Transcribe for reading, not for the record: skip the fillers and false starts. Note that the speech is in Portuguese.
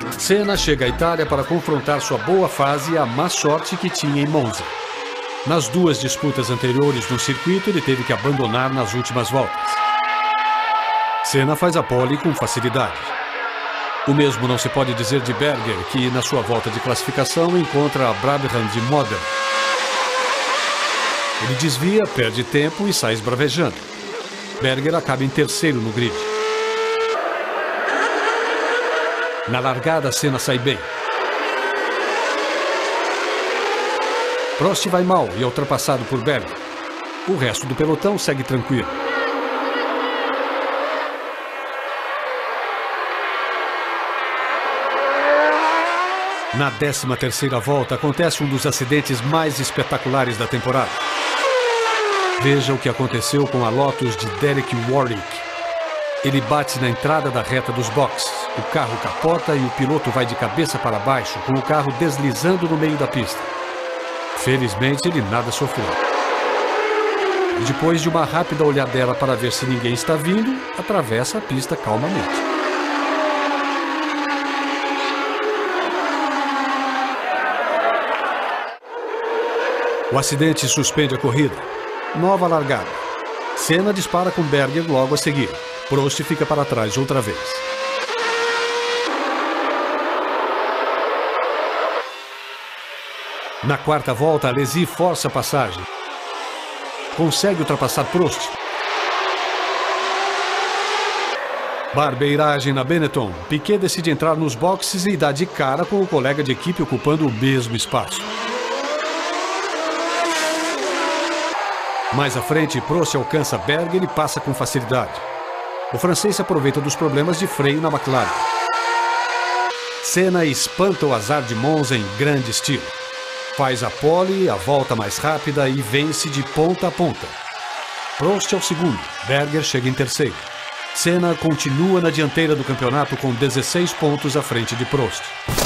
Senna chega à Itália para confrontar sua boa fase e a má sorte que tinha em Monza. Nas duas disputas anteriores no circuito, ele teve que abandonar nas últimas voltas. Senna faz a pole com facilidade. O mesmo não se pode dizer de Berger, que na sua volta de classificação encontra a Brabham de Modena. Ele desvia, perde tempo e sai esbravejando. Berger acaba em terceiro no grid. Na largada, Senna sai bem. Prost vai mal e é ultrapassado por Berger. O resto do pelotão segue tranquilo. Na 13ª volta, acontece um dos acidentes mais espetaculares da temporada. Veja o que aconteceu com a Lotus de Derek Warwick. Ele bate na entrada da reta dos boxes. O carro capota e o piloto vai de cabeça para baixo, com o carro deslizando no meio da pista. Felizmente, ele nada sofreu. Depois de uma rápida olhadela para ver se ninguém está vindo, atravessa a pista calmamente. O acidente suspende a corrida. Nova largada. Senna dispara com Berger logo a seguir. Prost fica para trás outra vez. Na 4ª volta, Alesi força a passagem. Consegue ultrapassar Prost. Barbeiragem na Benetton. Piquet decide entrar nos boxes e dá de cara com o colega de equipe ocupando o mesmo espaço. Mais à frente, Prost alcança Berger e passa com facilidade. O francês se aproveita dos problemas de freio na McLaren. Senna espanta o azar de Monza em grande estilo. Faz a pole, a volta mais rápida e vence de ponta a ponta. Prost é o segundo, Berger chega em terceiro. Senna continua na dianteira do campeonato com 16 pontos à frente de Prost.